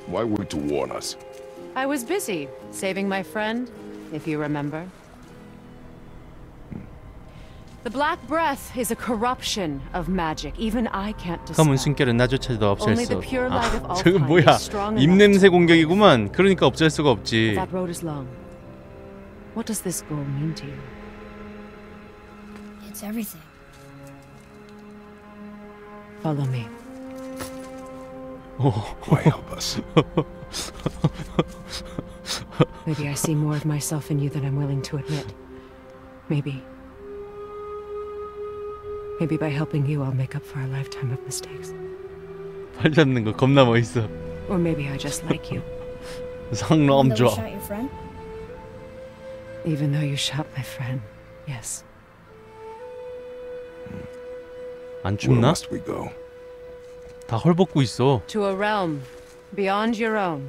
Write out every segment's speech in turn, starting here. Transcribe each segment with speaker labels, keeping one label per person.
Speaker 1: Why wait to warn us?
Speaker 2: I was busy saving my friend, if you remember. The Black Breath is a corruption of magic. Even I can't dispel.
Speaker 3: 검은 숨결은 나조차도 없앨
Speaker 2: Only
Speaker 3: 수
Speaker 2: the pure light of
Speaker 3: 아, 저거
Speaker 2: Alpine
Speaker 3: 뭐야?
Speaker 2: is strong enough
Speaker 3: 입냄새
Speaker 2: to-
Speaker 3: 공격이구만. 그러니까 없앨 수가 없지.
Speaker 2: That road is long. What does this goal mean to you?
Speaker 4: It's everything.
Speaker 2: Follow me.
Speaker 1: Why help us?
Speaker 2: Maybe I see more of myself in you than I'm willing to admit. Maybe by helping you, I'll make up for a lifetime of mistakes.
Speaker 3: 팔 잡는 거 겁나 멋있어.
Speaker 2: Or maybe I just like you.
Speaker 3: 상 너무
Speaker 4: Even though you
Speaker 3: 좋아.
Speaker 4: shot your friend?
Speaker 2: Even though you shot my friend, yes.
Speaker 3: 안
Speaker 1: Where
Speaker 3: 춥나?
Speaker 1: must we go?
Speaker 3: 다 헐벗고 있어.
Speaker 2: To a realm beyond your own.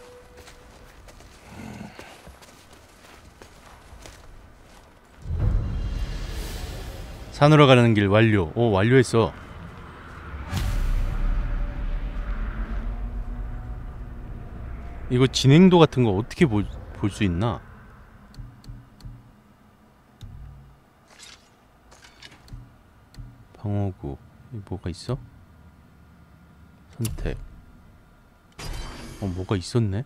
Speaker 3: 산으로 가는 길 완료. 오, 완료했어. 이거 진행도 같은 거 어떻게 볼 수 있나? 방어구. 뭐가 있어? 선택. 뭐가 있었네?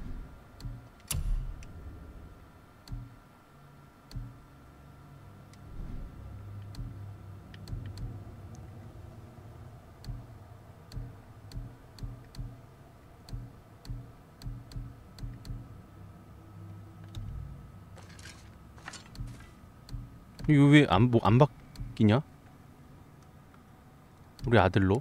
Speaker 3: 이거 왜 안 바뀌냐? 우리 아들로?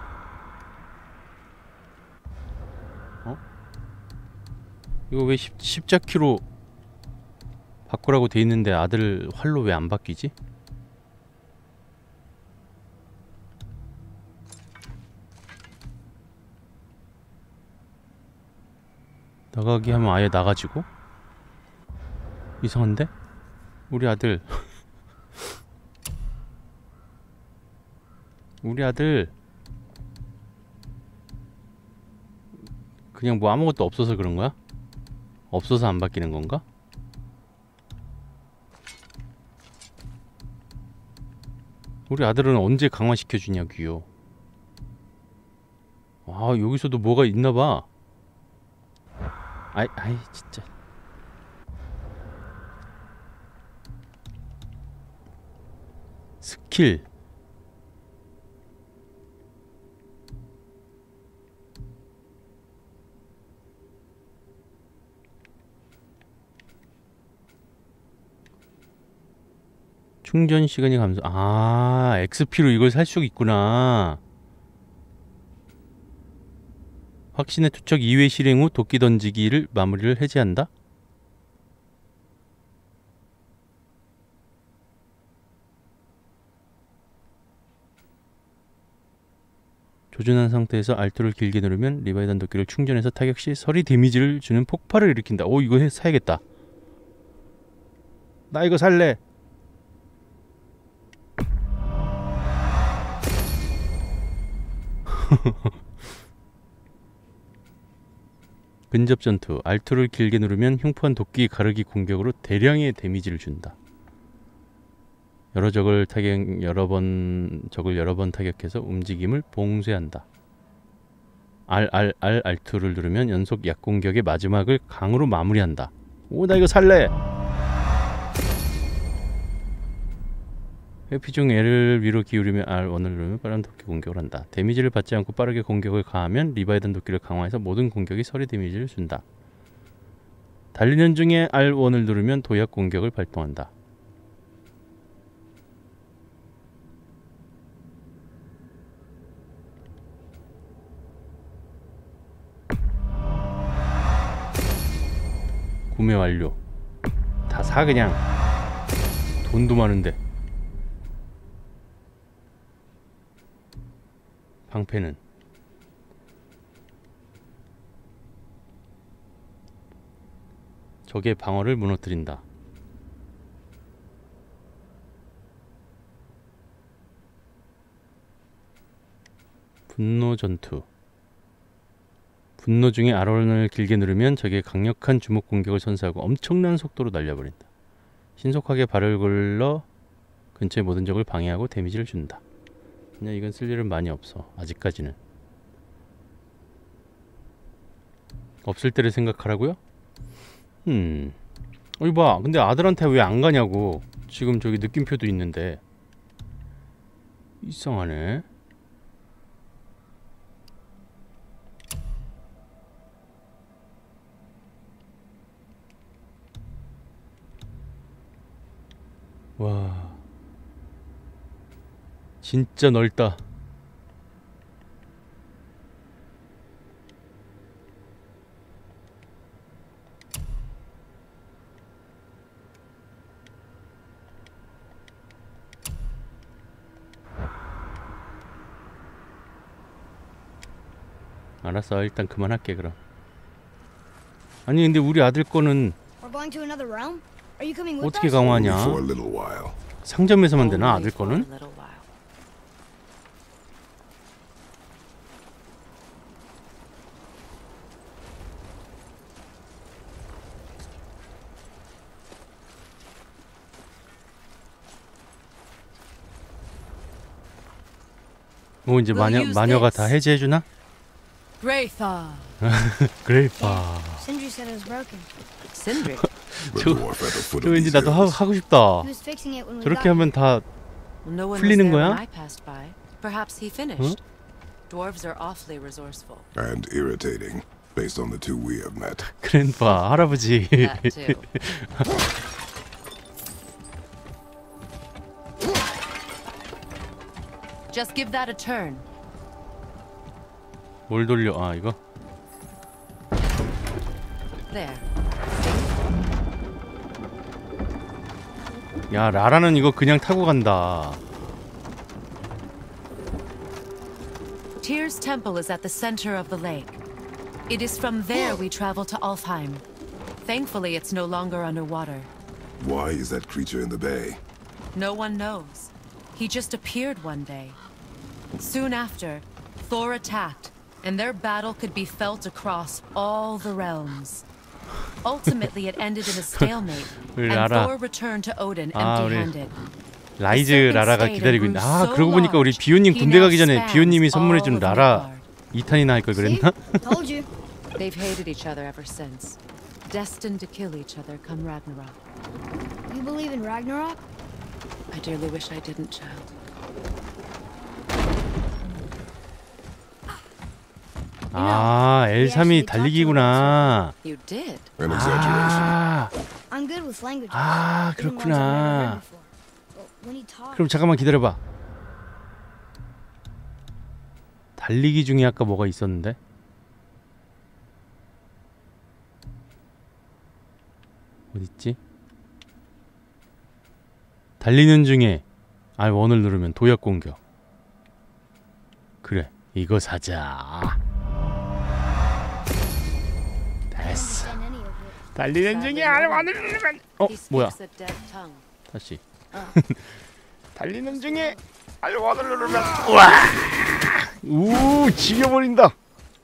Speaker 3: 이거 왜 십자키로 바꾸라고 돼 있는데 아들 활로 왜 안 바뀌지? 나가기 하면 아예 나가지고? 이상한데? 우리 아들 우리 아들 그냥 뭐 아무것도 없어서 그런 거야? 없어서 안 바뀌는 건가? 우리 아들은 언제 강화시켜 주냐고요. 아, 여기서도 뭐가 있나 봐. 아이 진짜. 스킬. 충전 시간이 감소. 아, XP로 이걸 살 수 있구나. 확신의 투척 2회 실행 후 도끼 던지기를 마무리를 해제한다? 조준한 상태에서 R2를 길게 누르면 리바이던 도끼를 충전해서 타격 시 서리 데미지를 주는 폭발을 일으킨다. 오, 이거 사야겠다. 나 이거 살래. 근접 전투. R2를 길게 누르면 흉포한 도끼 가르기 공격으로 대량의 데미지를 준다. 적을 여러 번 타격해서 움직임을 봉쇄한다. R2를 누르면 연속 약공격의 마지막을 강으로 마무리한다. 오, 나 이거 살래. 회피 중 L을 위로 기울이며 R1을 누르면 빠른 도끼 공격을 한다. 데미지를 받지 않고 빠르게 공격을 가하면 리바이던 도끼를 강화해서 모든 공격이 서리 데미지를 준다. 달리는 중에 R1을 누르면 도약 공격을 발동한다. 구매 완료. 다 사 그냥. 돈도 많은데. 방패는 적의 방어를 무너뜨린다. 분노 전투. 분노 중에 R원을 길게 누르면 적의 강력한 주먹 공격을 선사하고 엄청난 속도로 날려버린다. 신속하게 발을 걸러 근처의 모든 적을 방해하고 데미지를 준다. 그냥 이건 쓸 일은 많이 없어. 아직까지는. 없을 때를 생각하라고요? 어이 봐. 근데 아들한테 왜 안 가냐고. 지금 저기 느낌표도 있는데. 이상하네. 와, 진짜 넓다. 알았어, 일단 그만할게 그럼. 아니 근데 우리 아들 거는
Speaker 4: We're going to another realm? Are you coming with
Speaker 3: 어떻게
Speaker 4: us?
Speaker 3: 강화하냐?
Speaker 1: Only for a little while.
Speaker 3: 상점에서만 되나
Speaker 2: Only
Speaker 3: 아들
Speaker 2: for a
Speaker 3: 거는?
Speaker 2: little while.
Speaker 3: 뭐 이제 마녀가 다 해제해주나?
Speaker 2: Graythaw.
Speaker 3: 그레이파.
Speaker 4: Sindri said it was broken.
Speaker 2: Sindri.
Speaker 1: The
Speaker 3: 저-
Speaker 1: dwarf at the foot
Speaker 3: 저
Speaker 1: of
Speaker 3: 왠지
Speaker 1: these
Speaker 3: 나도
Speaker 1: hills.
Speaker 3: 하고 싶다.
Speaker 4: He was fixing it when we
Speaker 3: 저렇게
Speaker 4: got
Speaker 3: 하면 다
Speaker 2: No one was
Speaker 3: 풀리는
Speaker 2: there
Speaker 3: 거야?
Speaker 2: when I passed by. Perhaps he finished. Dwarves are awfully resourceful.
Speaker 1: And irritating, based on the two we have met.
Speaker 3: 그랜파 할아버지.
Speaker 2: That too. Just give that a turn.
Speaker 3: 뭘 돌려? 아 이거?
Speaker 2: There.
Speaker 3: 야 라라는 이거 그냥 타고 간다.
Speaker 2: Tyr's temple is at the center of the lake. It is from there we travel to Alfheim. Thankfully, it's no longer underwater.
Speaker 1: Why is that creature in the bay?
Speaker 2: No one knows. He just appeared one day. Soon after, Thor attacked, and their battle could be felt across all the realms. Ultimately, it ended in a stalemate, and
Speaker 3: 라라.
Speaker 2: Thor returned to Odin
Speaker 3: 아, 우리
Speaker 2: empty-handed.
Speaker 3: 라이즈 라라가 기다리고 있네. 아 그러고 보니까 우리 비오님 군대 가기 전에 비오님이 선물해준 라라 2탄이나 할 걸
Speaker 4: See?
Speaker 3: 그랬나?
Speaker 4: Told you.
Speaker 2: They've hated each other ever since, destined to kill each other come Ragnarok.
Speaker 4: You believe in Ragnarok?
Speaker 2: I dearly wish I didn't, child.
Speaker 3: 아 L3이 달리기구나.
Speaker 2: You did.
Speaker 1: An exaggeration.
Speaker 3: 아,
Speaker 4: I'm good with languages.
Speaker 3: 아
Speaker 4: even ones I've never heard
Speaker 3: 그렇구나.
Speaker 4: before. But when he talks,
Speaker 3: 그럼 잠깐만 기다려봐. 달리기 중에 아까 뭐가 있었는데? 어딨지? 달리는 중에 R1을 누르면 도약 공격. 그래 이거 사자. 됐어.
Speaker 4: understand any of it.
Speaker 3: 달리는 중에 R1을 누르면 어
Speaker 2: He
Speaker 3: 뭐야
Speaker 2: speaks a dead tongue.
Speaker 3: 다시 달리는 중에 R1을 누르면 우 지겨버린다.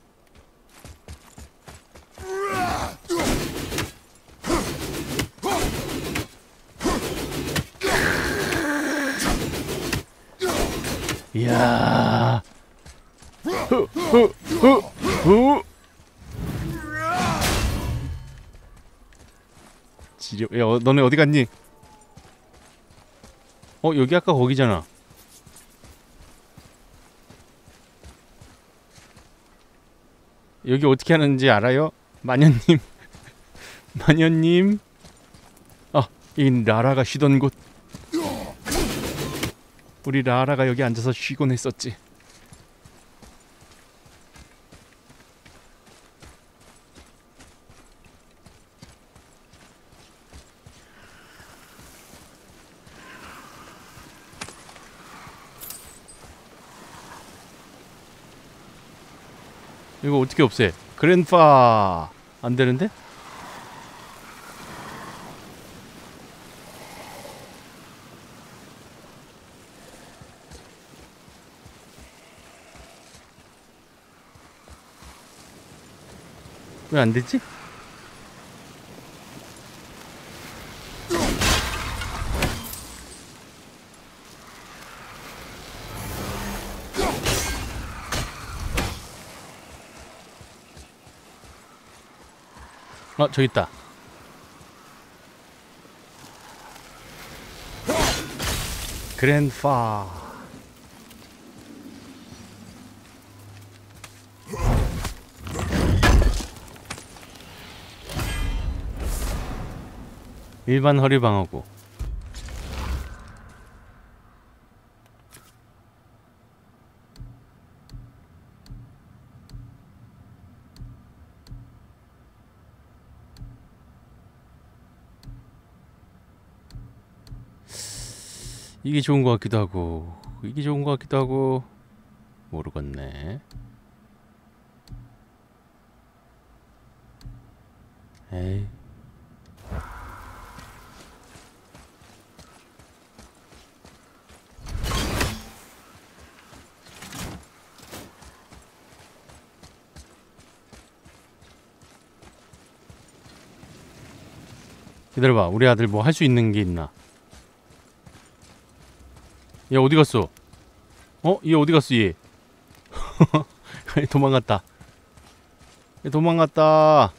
Speaker 3: 이야 후후후후 지려. 야 너네 어디 갔니? 여기 아까 거기잖아. 여기 어떻게 하는지 알아요? 마녀님 마녀님. 이 라라가 쉬던 곳. 우리 라라가 여기 앉아서 쉬곤 했었지. 이거 어떻게 없애? 그랜파 안 되는데? 왜 안 되지? 저기 있다. 그랜파. 일반 허리 방어구. 이게 좋은 것 같기도 하고 이게 좋은 것 같기도 하고 모르겠네. 에이. 기다려봐. 우리 아들 뭐 할 수 있는 게 있나? 얘 어디 갔어? 얘 어디 갔어 얘? 도망갔다. 얘 도망갔다.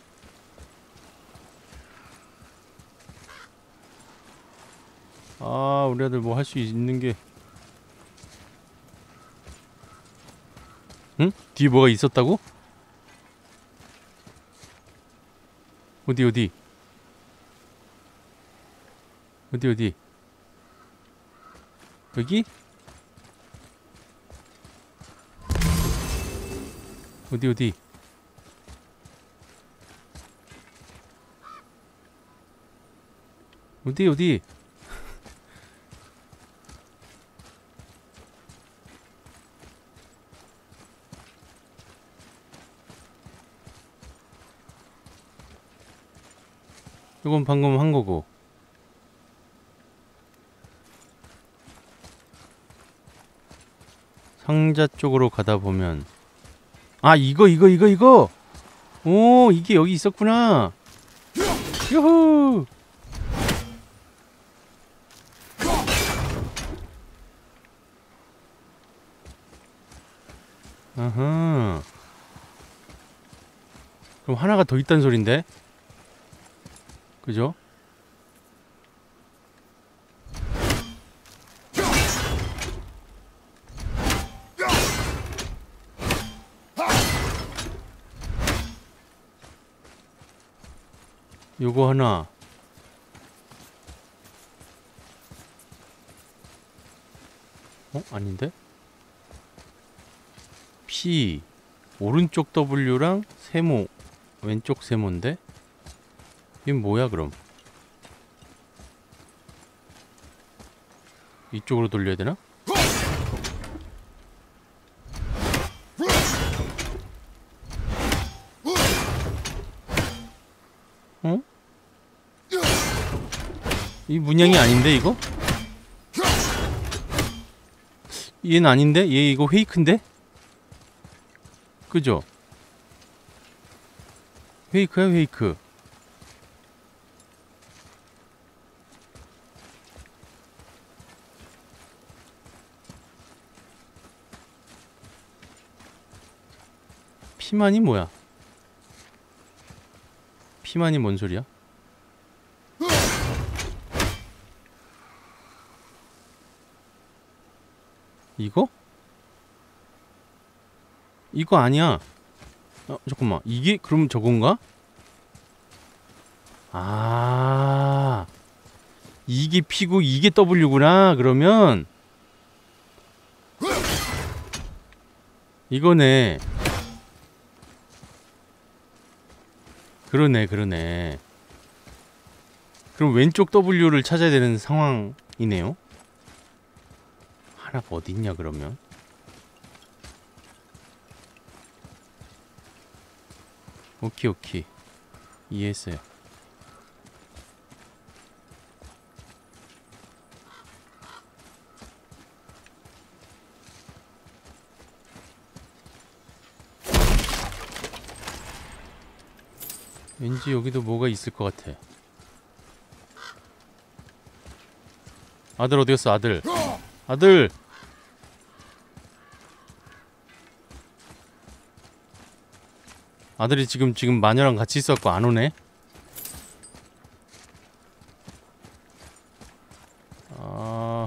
Speaker 3: 아, 우리 아들 뭐 할 수 있는 게. 응? 뒤에 뭐가 있었다고? 어디 어디? 어디 어디? 여기? 어디 어디? 어디 어디? 이건 방금 한 거고. 상자 쪽으로 가다 보면 아, 이거 오, 이게 여기 있었구나. 유후. 아하. 그럼 하나가 더 있단 소린데? 그죠? 요거 하나. 아닌데? P 오른쪽 W랑 세모 왼쪽 세모인데? 이건 뭐야 그럼? 이쪽으로 돌려야 되나? 이 문양이 아닌데 이거? 얘는 아닌데? 얘 이거 페이크인데? 그죠? 페이크야 페이크. 피만이 뭐야? 피만이 뭔 소리야? 이거? 이거 아니야. 잠깐만. 이게 그럼 저건가? 아, 이게 P고 이게 W구나. 그러면 이거네. 그러네. 그럼 왼쪽 W를 찾아야 되는 상황이네요. 하나가 어디 있냐 그러면? 오케이. 이해했어요. 왠지 여기도 뭐가 있을 것 같아. 아들 어디 갔어? 아들. 아들. 아들이 지금 마녀랑 같이 있었고 안 오네. 아.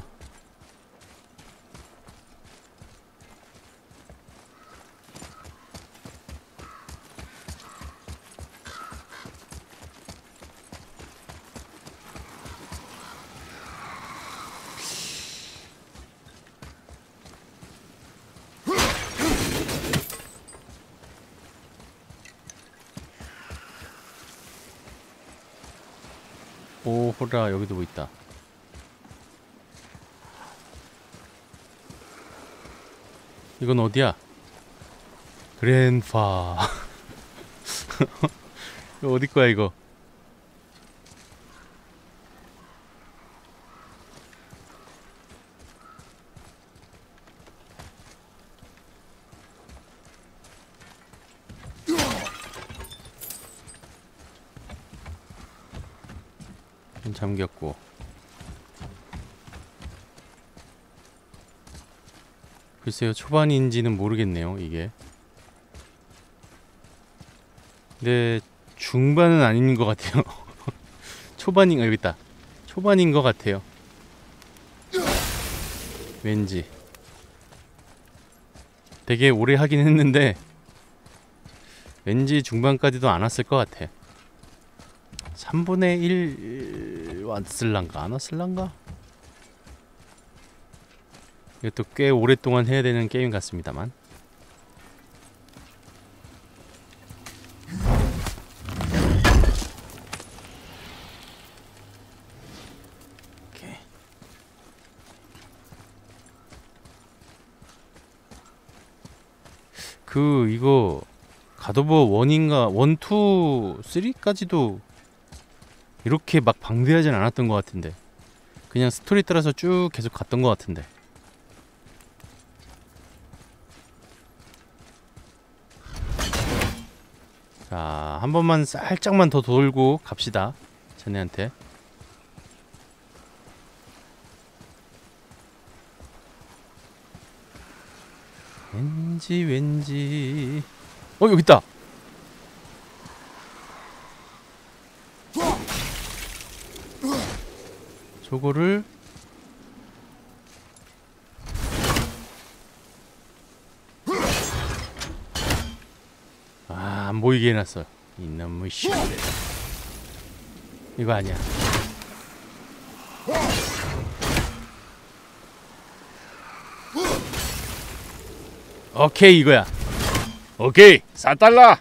Speaker 3: 오, 호라, 여기도 뭐 있다. 이건 어디야? 그랜파. 이거 어디 거야 이거? 잠겼고. 글쎄요, 초반인지는 모르겠네요, 이게. 근데 중반은 아닌 것 같아요. 초반인가, 여기 있다. 초반인 것 같아요. 왠지. 되게 오래 하긴 했는데 왠지 중반까지도 안 왔을 것 같아. 3분의 1 왔을란가 안 왔을란가? 이것도 꽤 오랫동안 해야 되는 게임 같습니다만. 오케이. 이거 갓오버 1인가 1, 2, 3까지도 이렇게 막 방대하진 않았던 것 같은데, 그냥 스토리 따라서 쭉 계속 갔던 것 같은데. 자, 한 번만 살짝만 더 돌고 갑시다, 쟤네한테. 왠지 여기 있다. 저거를 안 보이게 해놨어. 이놈의 씨. 이거 아니야. 오케이, 이거야. 오케이, 4달러.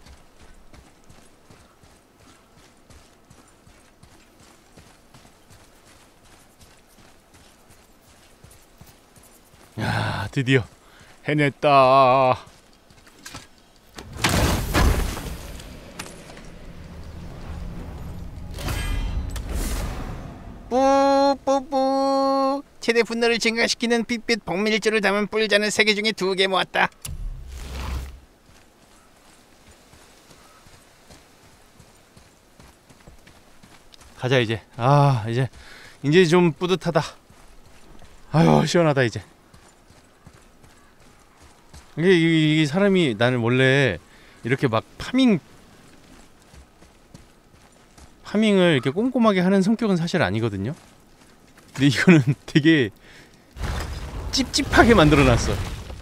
Speaker 3: 야, 드디어 해냈다.
Speaker 5: 뿌뿌뿌. 최대 분노를 증가시키는 빛빛 복밀주를 담은 뿔잔을 3개 중에 2개 모았다.
Speaker 3: 가자 이제. 이제 좀 뿌듯하다. 아유, 시원하다 이제. 이게 사람이, 나는 원래 이렇게 막 파밍을 이렇게 꼼꼼하게 하는 성격은 사실 아니거든요. 근데 이거는 되게 찝찝하게 만들어놨어.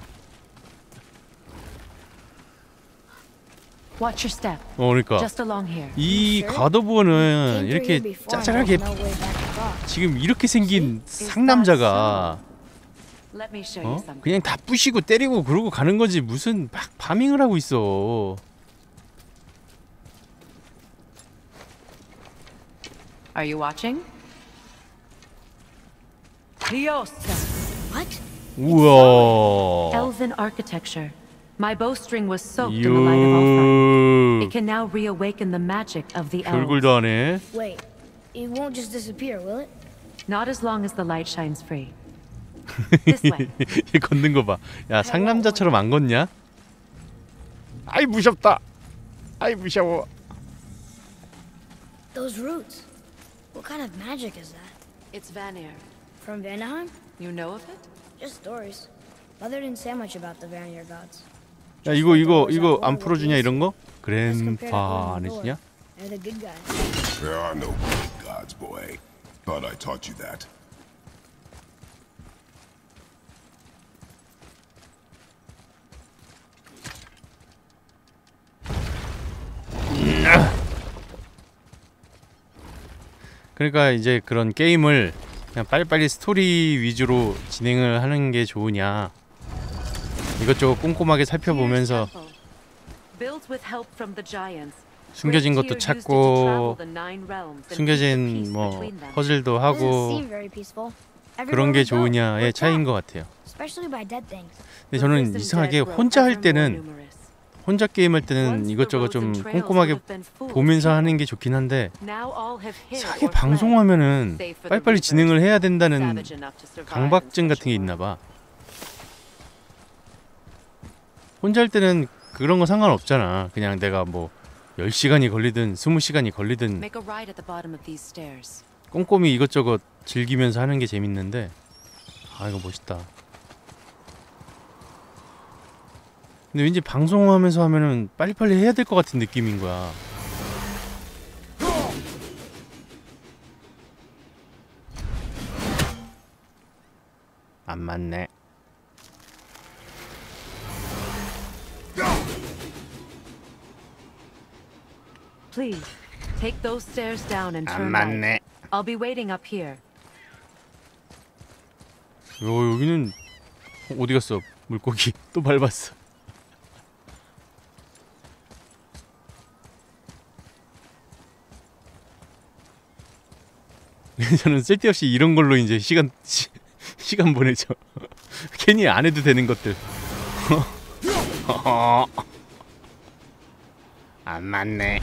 Speaker 2: Watch your step.
Speaker 3: 그러니까
Speaker 2: Just along here.
Speaker 3: 이 갓오버는 이렇게 짜잘하게 지금 이렇게 생긴 상남자가
Speaker 2: Let me show you something.
Speaker 3: 그냥 다 부시고 때리고 그러고 가는 거지, 무슨 막 파밍을 하고 있어.
Speaker 2: Are you watching? Dios.
Speaker 4: What?
Speaker 3: 우와.
Speaker 2: Elven architecture. My bowstring was soaked in the light of Ulthuan. It can now reawaken the magic of the elves.
Speaker 3: 별글도 하네.
Speaker 4: Wait, it won't just disappear, will it?
Speaker 2: Not as long as the light shines free. This way.
Speaker 3: 얘 걷는 거 봐. 야, 상남자처럼 안 걷냐?
Speaker 5: 아이 무섭다. 아이 무서워.
Speaker 4: Those roots. What kind of magic is that?
Speaker 2: It's Vanir.
Speaker 4: From Vanaheim?
Speaker 2: You know of it?
Speaker 4: Just stories. Mother didn't say much about the Vanir gods.
Speaker 3: 야 이거 안 풀어주냐 이런 거? 그랜파 아니시냐?
Speaker 4: They're the good guys.
Speaker 1: There are no good gods, boy. Thought I taught you that.
Speaker 3: 그러니까 이제 그런 게임을 그냥 빨리빨리 스토리 위주로 진행을 하는 게 좋으냐, 이것저것 꼼꼼하게 살펴보면서
Speaker 2: Built with help from the giants.
Speaker 3: 숨겨진 것도 찾고 숨겨진 뭐 퍼즐도
Speaker 4: Doesn't
Speaker 3: 하고
Speaker 4: seem very peaceful.
Speaker 3: 그런 게 좋으냐의 차이인 것 같아요.
Speaker 4: Especially by dead things.
Speaker 3: 근데 저는 이상하게 혼자 할 때는, 혼자 게임할 때는 이것저것 좀 꼼꼼하게 보면서 하는 게 좋긴 한데, 이상하게 방송하면은 빨리빨리 진행을 해야 된다는 강박증 같은 게 있나 봐. 혼자 할 때는 그런 거 상관없잖아. 그냥 내가 뭐 10시간이 걸리든 20시간이 걸리든 꼼꼼히 이것저것 즐기면서 하는 게 재밌는데, 아 이거 멋있다. 근데 왠지 방송하면서 하면은 빨리빨리 해야 될 것 같은 느낌인 거야. 안 맞네.
Speaker 2: Please, take those stairs down and
Speaker 3: 안
Speaker 2: turn right.
Speaker 3: 맞네.
Speaker 2: I'll be waiting up here.
Speaker 3: 여기는 어디 갔어? 물고기 또 밟았어. 저는 쓸데없이 이런 걸로 이제 시간 보내죠. 괜히 안 해도 되는 것들. 안 맞네.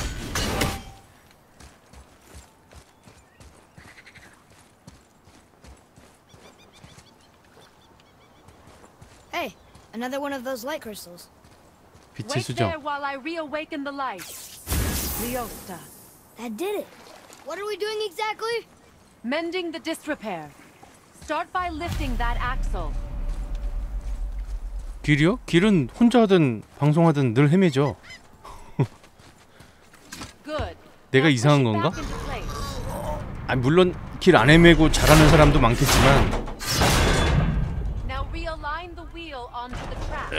Speaker 4: Hey, another one of those light crystals.
Speaker 3: 빛의
Speaker 2: Wait
Speaker 3: 수정.
Speaker 2: there while I reawaken the light. Leosta.
Speaker 4: That did it. What are we doing exactly?
Speaker 2: Mending the disrepair. Start by lifting that axle.
Speaker 3: 길이요? 길은 혼자 하든 방송하든 늘 헤매죠.
Speaker 2: Good.
Speaker 3: 내가
Speaker 2: Now
Speaker 3: 이상한
Speaker 2: push it
Speaker 3: 건가?
Speaker 2: back into place.
Speaker 3: 아 물론 길 안 헤매고 잘하는 사람도 많겠지만,
Speaker 2: Now realign the wheel onto the track.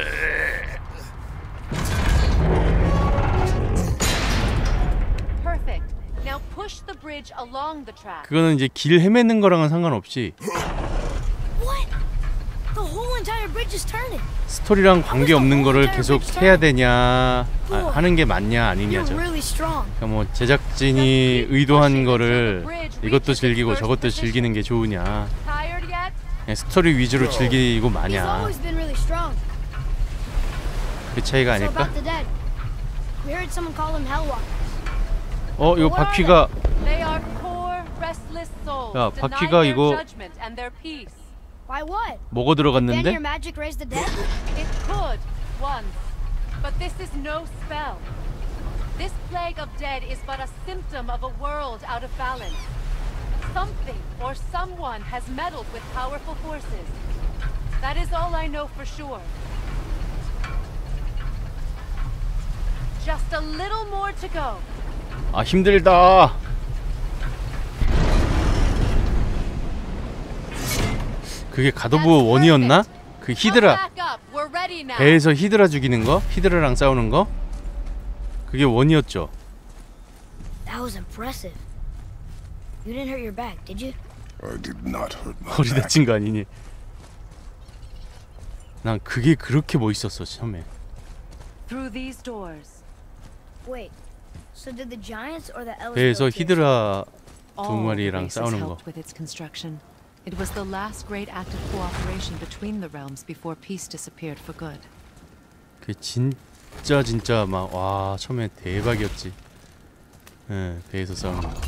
Speaker 2: Perfect. Now push the bridge along the track.
Speaker 3: 그거는 이제 길 헤매는 거랑은 상관없이
Speaker 4: What? The whole entire bridge is turning.
Speaker 3: 스토리랑 관계 없는 거를 계속 해야 되냐, 하는 게 맞냐
Speaker 4: You're
Speaker 3: 아니냐죠.
Speaker 4: really strong.
Speaker 3: 그러니까 뭐 제작진이 의도한 거를 이것도 즐기고 저것도 즐기는 게 좋으냐,
Speaker 2: Tired yet?
Speaker 3: 그냥 스토리 위주로 즐기고
Speaker 4: He's
Speaker 3: 마냐,
Speaker 4: always been really strong.
Speaker 3: 그 차이가
Speaker 4: So
Speaker 3: 아닐까?
Speaker 4: about the dead. We heard someone call them Hellwalkers.
Speaker 3: 이거 바퀴가
Speaker 2: They are poor, restless souls.
Speaker 3: 야,
Speaker 2: denied
Speaker 3: 바퀴가
Speaker 2: their
Speaker 3: 이거
Speaker 2: judgment and their peace.
Speaker 4: Why what?
Speaker 3: 먹어
Speaker 4: Can
Speaker 3: 들어갔는데?
Speaker 4: your magic raise the dead?
Speaker 2: It could once, but this is no spell. This plague of dead is but a symptom of a world out of balance. Something or someone has meddled with powerful forces. That is all I know for sure. Just a little more to go.
Speaker 3: 아 힘들다. 그게 갓오브 1이었나? 그 히드라,
Speaker 2: Come back up. We're ready now.
Speaker 3: 배에서 히드라 죽이는 거? 히드라랑 싸우는 거? 그게 1이었죠.
Speaker 4: That was impressive. You didn't hurt your back, did you?
Speaker 1: I did not hurt my
Speaker 3: 허리
Speaker 1: back.
Speaker 3: 다친 거 아니니? 난 그게 그렇게 멋있었어 처음에.
Speaker 2: Through these doors.
Speaker 4: Wait. So did the giants or the elves
Speaker 3: 배에서
Speaker 4: build this?
Speaker 3: 히드라 두
Speaker 2: All the
Speaker 3: 마리랑
Speaker 2: races
Speaker 3: 싸우는 거.
Speaker 2: helped with its construction. It was the last great act of cooperation between the realms before peace disappeared for good.
Speaker 3: 그 진짜 막 와 처음에 대박이었지. 예, 배에서 싸우는 거.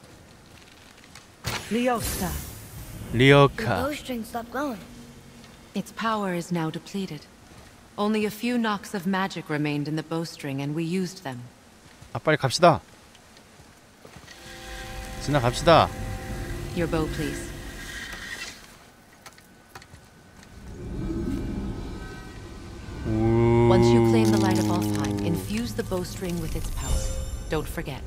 Speaker 2: Leosta.
Speaker 4: The
Speaker 3: 리어카.
Speaker 4: bowstring stopped glowing.
Speaker 2: Its power is now depleted. Only a few knocks of magic remained in the bowstring, and we used them.
Speaker 3: 아, 빨리 갑시다. 진아 갑시다.
Speaker 2: Your bow, please. Once you claim the light of Alfheim, infuse the bowstring with its power. Don't forget.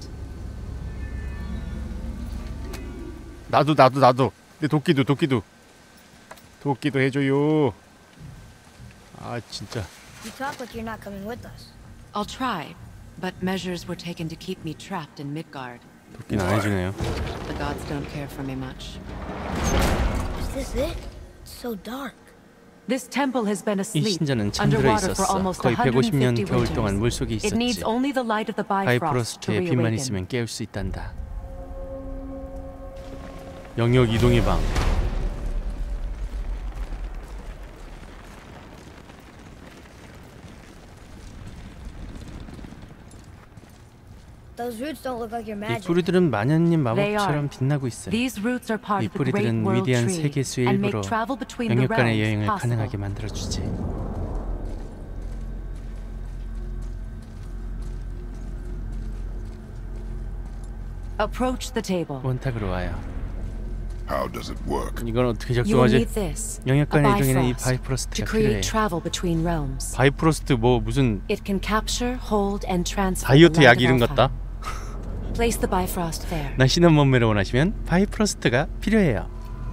Speaker 3: 나도. 내 도끼도 해줘요. 아 진짜.
Speaker 4: You talk like you're not coming with us.
Speaker 2: I'll try, but measures were taken to keep me trapped in Midgard.
Speaker 3: 도끼는 안 해주네요.
Speaker 2: The gods don't care for me much.
Speaker 4: Is this it? It's so dark.
Speaker 2: This temple has been
Speaker 3: 이
Speaker 2: asleep
Speaker 3: 신전은 잠들어
Speaker 2: underwater for
Speaker 3: 있었어.
Speaker 2: almost
Speaker 3: 거의 150년
Speaker 2: 150
Speaker 3: 겨울 동안
Speaker 2: winters.
Speaker 3: 물속에
Speaker 2: It needs
Speaker 3: 있었지.
Speaker 2: only the light of the Bifrost to
Speaker 3: 바이프로스트의 빛만
Speaker 2: reawaken.
Speaker 3: 있으면 깨울 수 있단다. 영역 이동의 방.
Speaker 4: Those roots don't look like your
Speaker 3: 이
Speaker 4: magic.
Speaker 3: 뿌리들은 마녀님
Speaker 2: They
Speaker 3: 마법처럼
Speaker 2: are.
Speaker 3: 빛나고 있어요.
Speaker 2: These roots are part
Speaker 3: 이
Speaker 2: of the great
Speaker 3: 뿌리들은
Speaker 2: world
Speaker 3: 위대한
Speaker 2: tree
Speaker 3: 세계수의
Speaker 2: and make
Speaker 3: 일부로
Speaker 2: travel between the
Speaker 3: 영역 간의
Speaker 2: realms
Speaker 3: 여행을
Speaker 2: possible.
Speaker 3: 가능하게 만들어주지.
Speaker 2: Approach the table.
Speaker 3: 원탁으로 와요.
Speaker 1: How does it work?
Speaker 3: 이건 어떻게
Speaker 2: You will
Speaker 3: 작동하지?
Speaker 2: need this.
Speaker 3: 영역
Speaker 2: A
Speaker 3: 간의 이동에는 이
Speaker 2: Bifrost to
Speaker 3: 바이프로스트가 필요해.
Speaker 2: create travel between realms.
Speaker 3: 바이프로스트 뭐 무슨
Speaker 2: It can capture, hold, and transfer.
Speaker 3: 다이어트
Speaker 2: the
Speaker 3: 약
Speaker 2: light
Speaker 3: 이름
Speaker 2: of
Speaker 3: 같다.
Speaker 2: Alfheim. Place the Bifrost there.
Speaker 3: 날씬한 몸매를 원하시면 바이프로스트가 필요해요.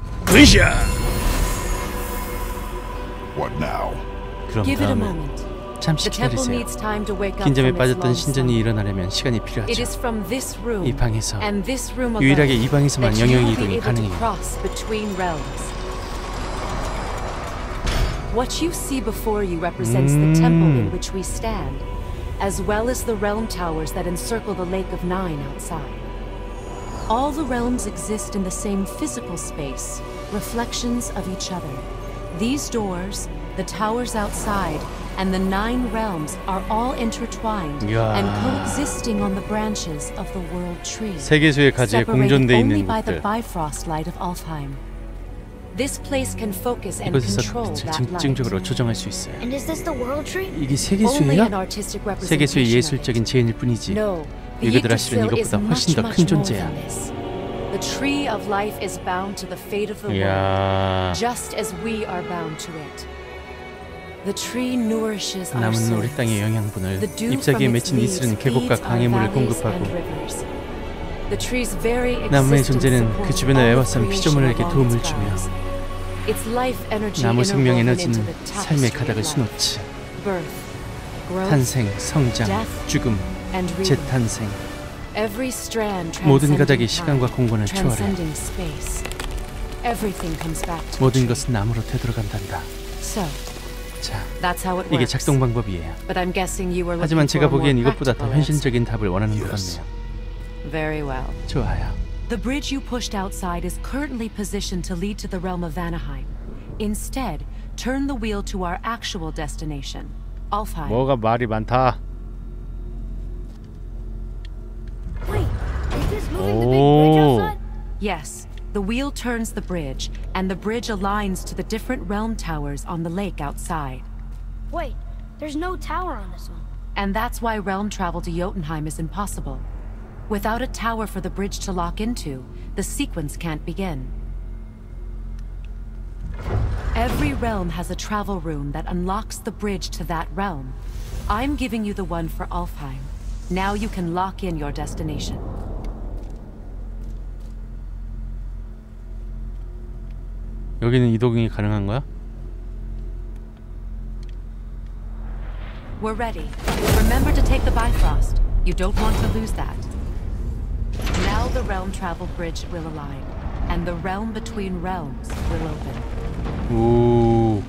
Speaker 1: What now?
Speaker 3: 그럼
Speaker 2: Give it a
Speaker 3: 다음은
Speaker 2: moment.
Speaker 3: 잠시
Speaker 2: The temple
Speaker 3: 기다리세요.
Speaker 2: needs time to wake up
Speaker 3: 긴 잠에
Speaker 2: from its
Speaker 3: 빠졌던
Speaker 2: long
Speaker 3: 신전이
Speaker 2: slumber.
Speaker 3: 일어나려면 시간이
Speaker 2: It
Speaker 3: 필요하죠.
Speaker 2: is from this room
Speaker 3: 이 방에서
Speaker 2: and this room alone
Speaker 3: 유일하게 이 방에서만
Speaker 2: that you
Speaker 3: 영역
Speaker 2: will be
Speaker 3: 이동이
Speaker 2: able to
Speaker 3: 가능해요.
Speaker 2: cross between realms. What you see before you represents the temple in which we stand, as well as the realm towers that encircle the Lake of Nine outside. All the realms exist in the same physical space, reflections of each other. These doors, the towers outside, and the 9 realms are all intertwined
Speaker 3: 이야.
Speaker 2: and coexisting on the branches of the world tree,
Speaker 3: 세계수의 가지에
Speaker 2: separated
Speaker 3: 공존돼
Speaker 2: only
Speaker 3: 있는
Speaker 2: by the
Speaker 3: 곳들.
Speaker 2: Bifrost light of Alfheim. This place can focus and
Speaker 3: 이곳에서
Speaker 2: control
Speaker 3: 빛을
Speaker 2: that light.
Speaker 3: 집중적으로 조정할 수 있어요.
Speaker 4: And is this the world tree?
Speaker 3: 이게
Speaker 2: Only
Speaker 3: 세계수예요?
Speaker 2: an artistic
Speaker 3: 세계수의
Speaker 2: representation of
Speaker 3: 예술적인
Speaker 2: it.
Speaker 3: 재현일 뿐이지.
Speaker 2: No, the
Speaker 3: 유교들 하시는
Speaker 2: Yggdrasil is
Speaker 3: 이것보다 훨씬
Speaker 2: much,
Speaker 3: 더 큰
Speaker 2: much more
Speaker 3: 존재야.
Speaker 2: than this. The tree of life is bound to the fate of the world,
Speaker 3: 이야.
Speaker 2: just as we are bound to it. The tree nourishes our
Speaker 3: 남은
Speaker 2: souls.
Speaker 3: 우리 땅의 영양분을
Speaker 2: The dew
Speaker 3: 잎사귀에
Speaker 2: from its
Speaker 3: 맺힌
Speaker 2: leaves
Speaker 3: 이슬은 계곡과
Speaker 2: feeds our
Speaker 3: 강해물을
Speaker 2: valleys
Speaker 3: 공급하고
Speaker 2: and rivers. The tree's very
Speaker 3: 나무의
Speaker 2: existence
Speaker 3: 존재는 그
Speaker 2: supports
Speaker 3: 주변을
Speaker 2: all
Speaker 3: 에워싼
Speaker 2: creation
Speaker 3: 피조물에게
Speaker 2: along
Speaker 3: 도움을
Speaker 2: its
Speaker 3: 주며
Speaker 2: boughs. Its life energy
Speaker 3: 나무 생명
Speaker 2: interwoven
Speaker 3: 에너지는
Speaker 2: into the
Speaker 3: 삶의
Speaker 2: tapestry
Speaker 3: 가닥을
Speaker 2: of life.
Speaker 3: 수놓지.
Speaker 2: Birth, growth,
Speaker 3: 탄생, 성장,
Speaker 2: death,
Speaker 3: 죽음,
Speaker 2: and rebirth.
Speaker 3: 재탄생.
Speaker 2: Every strand
Speaker 3: 모든
Speaker 2: transcending
Speaker 3: 가닥이
Speaker 2: time,
Speaker 3: 시간과 공간을 초월해.
Speaker 2: transcending space. Everything comes back to the
Speaker 3: 모든
Speaker 2: tree.
Speaker 3: 것은 나무로 되돌아간단다.
Speaker 2: So,
Speaker 3: 자,
Speaker 2: that's how it
Speaker 3: 이게
Speaker 2: works.
Speaker 3: 작동 방법이에요.
Speaker 2: But I'm guessing you were looking
Speaker 3: 하지만
Speaker 2: for
Speaker 3: 제가
Speaker 2: a more
Speaker 3: 보기엔 이것보다 더
Speaker 2: practical answer.
Speaker 3: 현실적인 답을 원하는 것
Speaker 1: Yes.
Speaker 3: 같네요.
Speaker 2: Very well.
Speaker 3: 좋아요.
Speaker 2: The bridge you pushed outside is currently positioned to lead to the realm of Vanaheim. Instead, turn the wheel to our actual destination, Alfheim.
Speaker 3: 뭐가 말이 많다.
Speaker 4: Wait, is this moving the big bridge
Speaker 3: 오.
Speaker 4: outside?
Speaker 2: Yes, the wheel turns the bridge, and the bridge aligns to the different realm towers on the lake outside.
Speaker 4: Wait, there's no tower on this one.
Speaker 2: And that's why realm travel to Jotunheim is impossible. Without a tower for the bridge to lock into, the sequence can't begin. Every realm has a travel room that unlocks the bridge to that realm. I'm giving you the one for Alfheim. Now you can lock in your destination.
Speaker 3: 여기는 이동이 가능한 거야?
Speaker 2: We're ready. Remember to take the Bifrost. You don't want to lose that. Now the realm travel bridge will align, and the realm between realms will open.
Speaker 3: 오.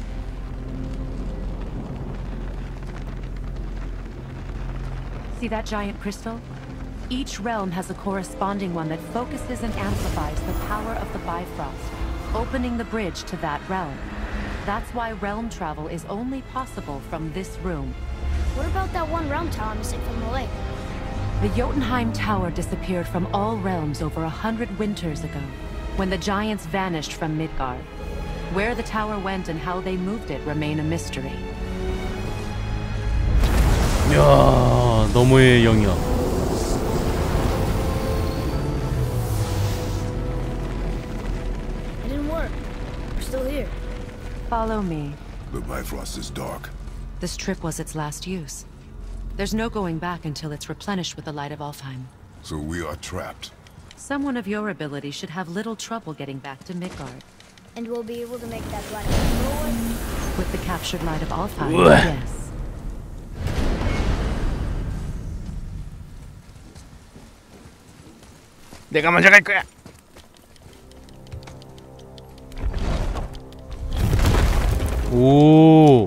Speaker 2: See that giant crystal? Each realm has a corresponding one that focuses and amplifies the power of the Bifrost, opening the bridge to that realm. That's why realm travel is only possible from this room.
Speaker 4: What about that one realm tower missing from the lake?
Speaker 2: The Jotunheim Tower disappeared from all realms over 100 winters ago, when the giants vanished from Midgard. Where the tower went and how they moved it remain a mystery.
Speaker 3: 야, 너머의 영역.
Speaker 4: It didn't work. We're still here.
Speaker 2: Follow me.
Speaker 1: The Bifrost is dark.
Speaker 2: This trip was its last use. There's no going back until it's replenished with the light of Alfheim.
Speaker 1: So we are trapped.
Speaker 2: Someone of your ability should have little trouble getting back to Midgard.
Speaker 4: And we'll be able to make that black forward.
Speaker 2: With the captured light of Alfheim,
Speaker 3: Ugh.
Speaker 2: yes.
Speaker 5: 내가 먼저 갈 거야.
Speaker 3: 오.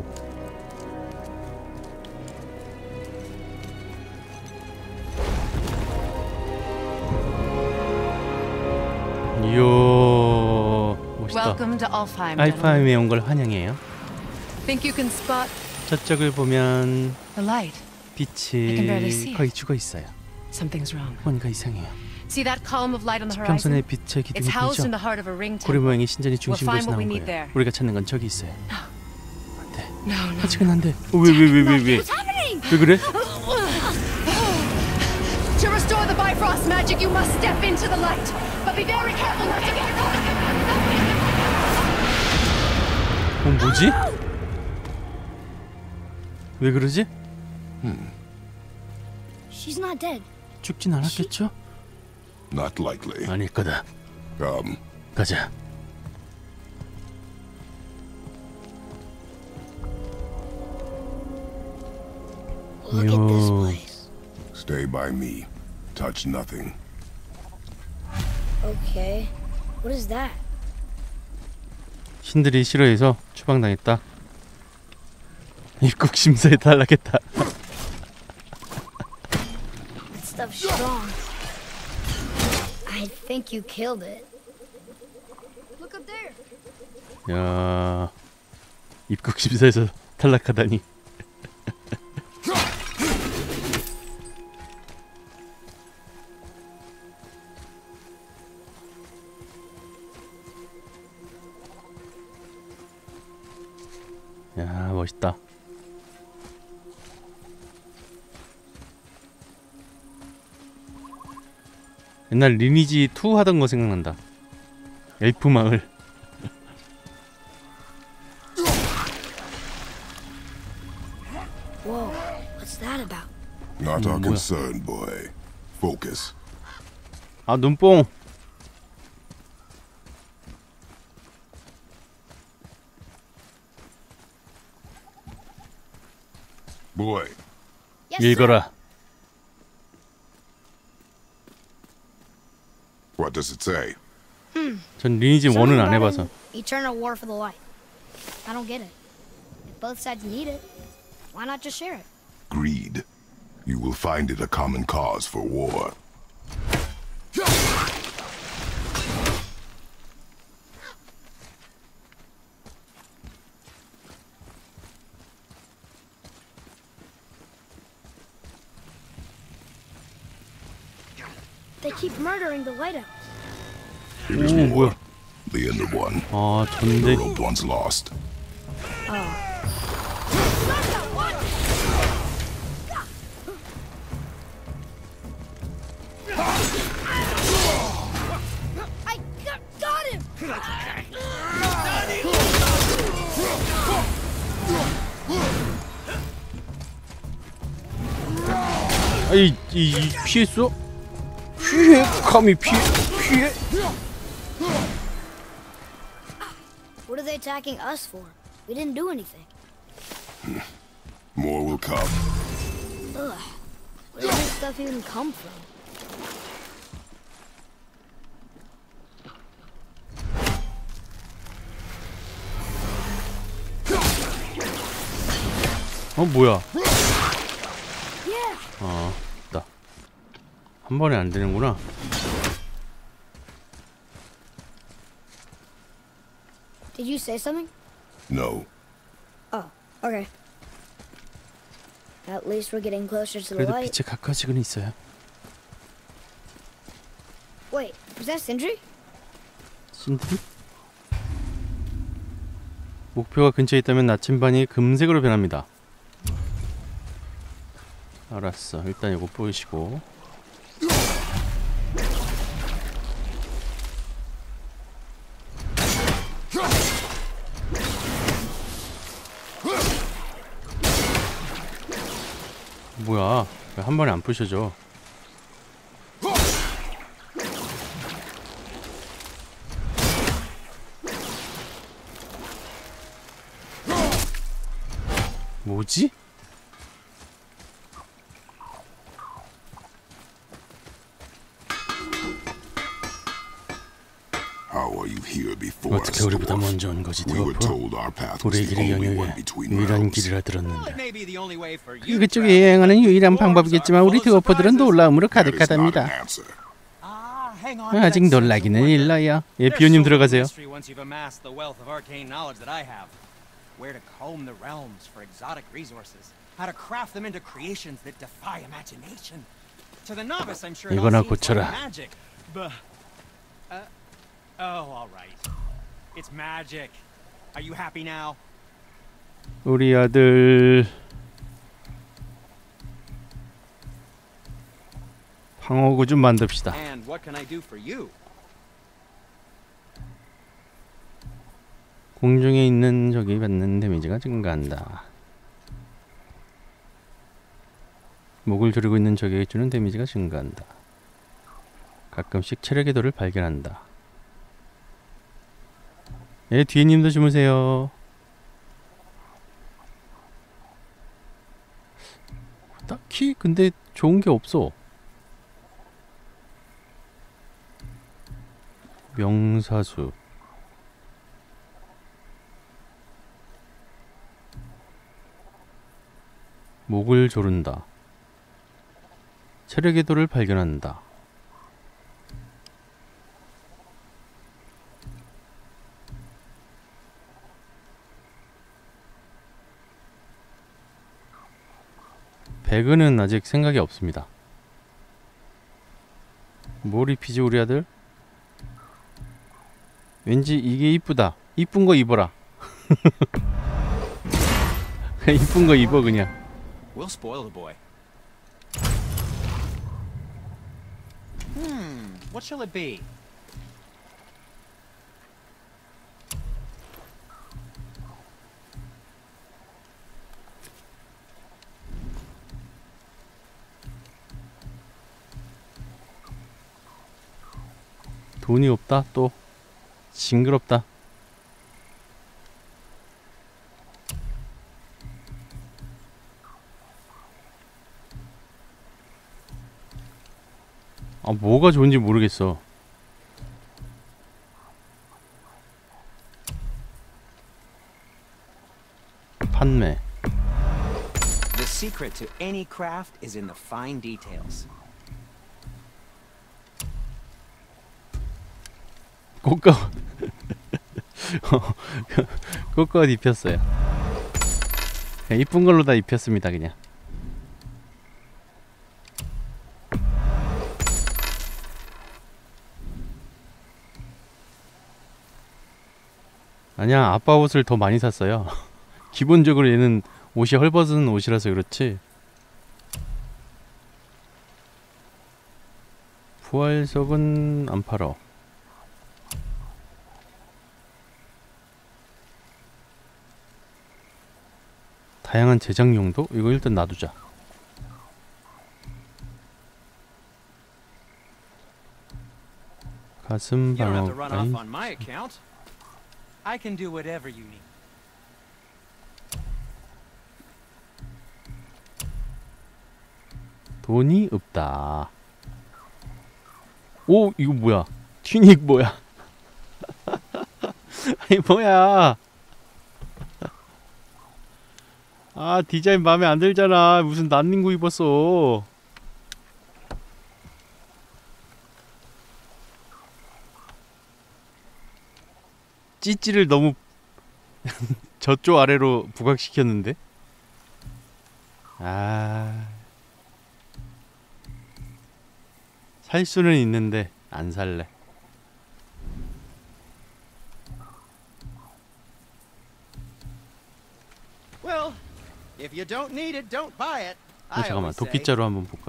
Speaker 3: 이야, 멋있다.
Speaker 2: Welcome to Alfheim. gentlemen.
Speaker 3: 알파임에 온 걸 환영해요.
Speaker 2: Think you can spot
Speaker 3: 저쪽을 보면
Speaker 2: the light? I can barely see
Speaker 3: 빛이
Speaker 2: it.
Speaker 3: 거의 죽어 있어요.
Speaker 2: Something's wrong.
Speaker 3: 뭔가 이상해요.
Speaker 2: See that column of light on the
Speaker 3: 지평선의
Speaker 2: horizon?
Speaker 3: 빛의 기둥이
Speaker 2: It's housed in
Speaker 3: 보이죠?
Speaker 2: the heart of a ring
Speaker 3: 고리
Speaker 2: temple.
Speaker 3: 모양의 신전이
Speaker 2: We'll
Speaker 3: 중심부에서
Speaker 2: find what we
Speaker 3: 나온
Speaker 2: need
Speaker 3: 거예요.
Speaker 2: there.
Speaker 3: 우리가 찾는 건 저기 있어요.
Speaker 2: No, no.
Speaker 3: 아직은 안 돼. 왜?
Speaker 4: What's happening?
Speaker 3: 왜 그래?
Speaker 2: To restore the Bifrost magic, you must step into the light. But be very careful not to get caught.
Speaker 3: 뭐지? 왜 그러지?
Speaker 4: She's not dead.
Speaker 3: 죽진 않았겠죠?
Speaker 1: Not likely.
Speaker 3: 아닐 거다.
Speaker 1: Come.
Speaker 3: 가자.
Speaker 4: Look at this
Speaker 3: Yo.
Speaker 4: place.
Speaker 1: Stay by me. Touch nothing.
Speaker 4: Okay. What is that?
Speaker 3: 신들이 싫어해서 추방당했다. 입국 심사에 탈락했다.
Speaker 4: That stuff's strong. I think you killed it. Look up there.
Speaker 3: 야, 입국 심사에서 탈락하다니. 야, 멋있다. 옛날 리니지 2 하던 거 생각난다. 엘프 마을.
Speaker 4: Whoa. What's that about?
Speaker 1: Not our
Speaker 3: 뭐야?
Speaker 1: concern, boy. Focus.
Speaker 3: 아, 눈뽕.
Speaker 1: Boy,
Speaker 4: Yes, sir.
Speaker 3: 읽어라.
Speaker 1: what does it say?
Speaker 3: 전 리니지 1은 안 해봐서.
Speaker 4: Eternal war for the light. I don't get it. If both sides need it, why not just share it?
Speaker 1: Greed. You will find it a common cause for war.
Speaker 4: They keep murdering the lighthouse.
Speaker 1: It is
Speaker 3: 오,
Speaker 1: war.
Speaker 3: 뭐야?
Speaker 1: The end of one.
Speaker 3: 아,
Speaker 1: The
Speaker 3: 전대.
Speaker 1: rope once lost.
Speaker 4: I got him!
Speaker 3: 아이, 피했어? 피해? 감히 피해?
Speaker 4: What are they attacking us for? We didn't do anything.
Speaker 1: More will come.
Speaker 4: Ugh. Where did this stuff even come from?
Speaker 3: 뭐야?
Speaker 4: Yeah!
Speaker 3: 됐다. 한 번에 안 되는구나.
Speaker 4: Did you say something?
Speaker 1: No.
Speaker 4: Oh, okay. At least we're getting closer to the
Speaker 3: 그래도
Speaker 4: light.
Speaker 3: 빛에 가까워지고는 있어요.
Speaker 4: Wait, was that Sindri?
Speaker 3: 신들이? 목표가 근처에 있다면 나침반이 금색으로 변합니다. 알았어. 일단 이거 보이시고. 뭐야? 왜 한 번에 안 부셔져? 뭐지?
Speaker 1: How are you here before
Speaker 3: 어떻게
Speaker 1: us,
Speaker 3: 우리보다
Speaker 1: dwarf?
Speaker 3: 먼저 온 거지,
Speaker 1: We were
Speaker 3: 드워프?
Speaker 1: told our path was
Speaker 3: 불의
Speaker 1: the
Speaker 3: 길이
Speaker 1: only one
Speaker 3: 영역의
Speaker 1: between
Speaker 3: 유일한
Speaker 1: realms.
Speaker 3: 길이라 들었는데
Speaker 5: 그
Speaker 3: 그쪽에 여행하는 유일한 방법이겠지만 우리 드워프들은 놀라움으로
Speaker 1: That is not an
Speaker 3: 가득하답니다.
Speaker 1: answer.
Speaker 3: 아직 놀라기는 일러요. 예, 비오님 들어가세요.
Speaker 6: Where to comb the realms for exotic resources, how to craft them into creations that defy imagination. To the novice, I'm sure it all
Speaker 3: 이거나
Speaker 6: seems
Speaker 3: 고쳐라.
Speaker 6: like magic, but oh, all right. It's magic. Are you happy now?
Speaker 3: 우리 아들 방어구 좀 만듭시다.
Speaker 6: And what can I do for you?
Speaker 3: 공중에 있는 적이 받는 데미지가 증가한다. 목을 조르고 있는 적에게 주는 데미지가 증가한다. 가끔씩 체력의 돌을 발견한다. 예, 뒤에님도 주무세요. 딱히 근데 좋은 게 없어. 명사수 목을 조른다. 체력의 돌을 발견한다. 배그는 아직 생각이 없습니다. 뭘 입히지 우리 아들? 왠지 이게 이쁘다. 이쁜 거 입어라. 이쁜 거 입어 그냥.
Speaker 6: We'll spoil the boy. What shall it be?
Speaker 3: 돈이 없다. 또 징그럽다. 아, 뭐가 좋은지 모르겠어. 판매.
Speaker 6: The secret to any craft is in the fine details.
Speaker 3: 꽃가 꽃가 입혔어요. 그냥 이쁜 걸로 다 입혔습니다. 그냥. 아니야, 아빠 옷을 더 많이 샀어요. 기본적으로 얘는 옷이 헐벗은 옷이라서 그렇지. 부활석은 안 팔어. 다양한 제작 용도? 이거 일단 놔두자. 가슴
Speaker 6: You don't have
Speaker 3: 방어
Speaker 6: to run off
Speaker 3: 라인.
Speaker 6: on my account. I can do whatever you need.
Speaker 3: 돈이 없다. 오, 이거 뭐야? 튜닉 뭐야? 아니 뭐야? 아, 디자인 마음에 안 들잖아. 무슨 난닝구 입었어. 찌찌를 너무 저쪽 아래로 부각시켰는데. 아, 살 수는 있는데 안 살래.
Speaker 6: Well, if you don't need it, don't buy it. I
Speaker 3: 잠깐만,
Speaker 6: always say.
Speaker 3: 도끼자루 한번 볼까?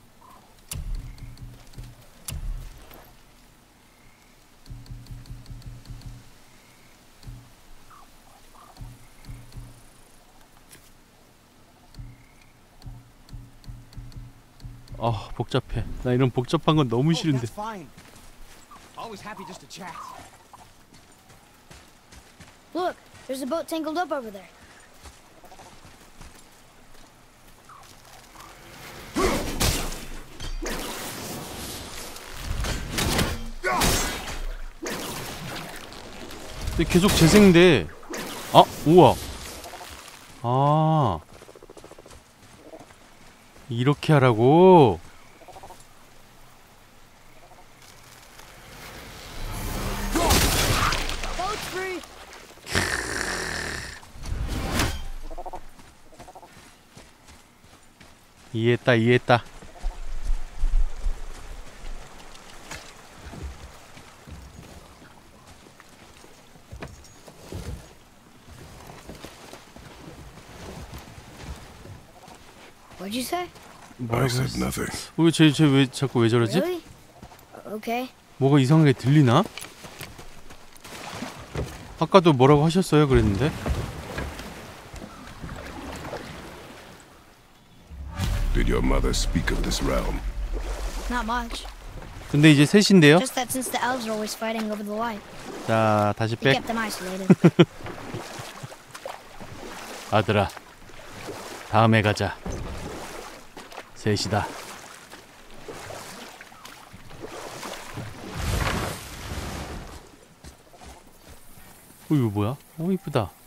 Speaker 3: 아, 복잡해. 나 이런 복잡한 건 너무
Speaker 6: Oh,
Speaker 3: 싫은데.
Speaker 6: that's fine. Always happy just to chat.
Speaker 4: Look, there's a boat tangled up over there.
Speaker 3: 근데 계속 재생돼. 아, 우와. 아, 이렇게 하라고.
Speaker 4: Boat's free.
Speaker 3: 이해했다, 이해했다.
Speaker 4: What'd you say?
Speaker 1: I
Speaker 3: 뭐라고
Speaker 1: said
Speaker 3: 했어?
Speaker 1: nothing.
Speaker 3: 왜 자꾸 왜 저러지?
Speaker 4: Really? Okay.
Speaker 3: 뭐가 이상하게 들리나? 아까도 뭐라고 하셨어요? 그랬는데.
Speaker 1: Did your mother speak of this realm?
Speaker 4: Not much.
Speaker 3: 근데 이제 셋인데요.
Speaker 4: Just that since the elves are always fighting over the light,
Speaker 3: 자, 다시
Speaker 4: we
Speaker 3: 백.
Speaker 4: kept them isolated.
Speaker 3: 아들아, 다음에 가자. 셋이다. 이거 뭐야? 이쁘다.